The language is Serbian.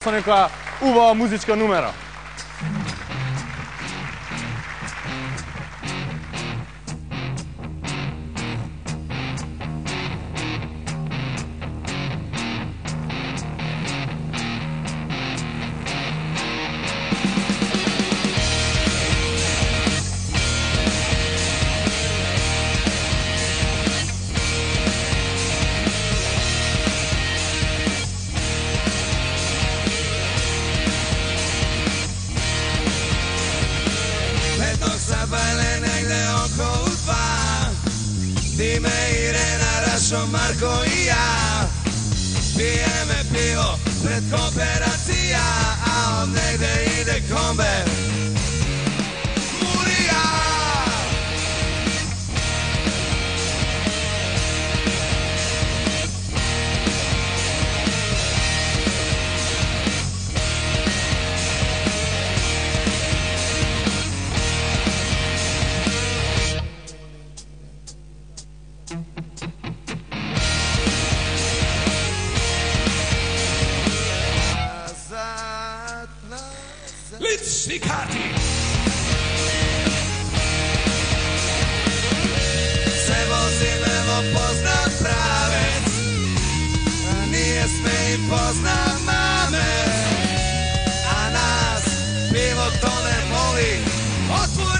Neka ubava muzička numera. Marko i ja pijeme pivo pred kooperacija, a od negde ide kombe Murija. Lični karti se vozim, evo poznam pravec, nije sme i poznam mame, a nas pivo to ne moli. Otvorite